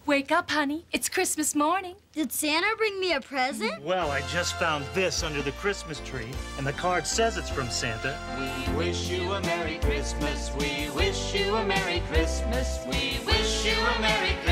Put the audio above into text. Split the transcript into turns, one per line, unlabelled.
Wake up, honey. It's Christmas morning.
Did Santa bring me a present?
Well, I just found this under the Christmas tree, and the card says it's from Santa.
We wish you a Merry Christmas. We wish you a Merry Christmas. We wish you a Merry Christmas.